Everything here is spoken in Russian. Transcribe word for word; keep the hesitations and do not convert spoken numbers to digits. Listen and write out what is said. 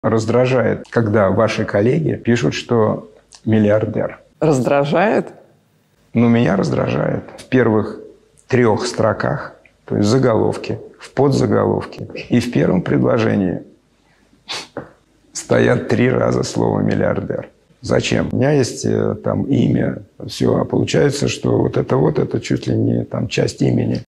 Раздражает, когда ваши коллеги пишут, что миллиардер. Раздражает? Ну, меня раздражает. В первых трех строках, то есть в заголовке, в подзаголовке и в первом предложении стоят три раза слово «миллиардер». Зачем? У меня есть там имя, все, а получается, что вот это вот, это чуть ли не там часть имени.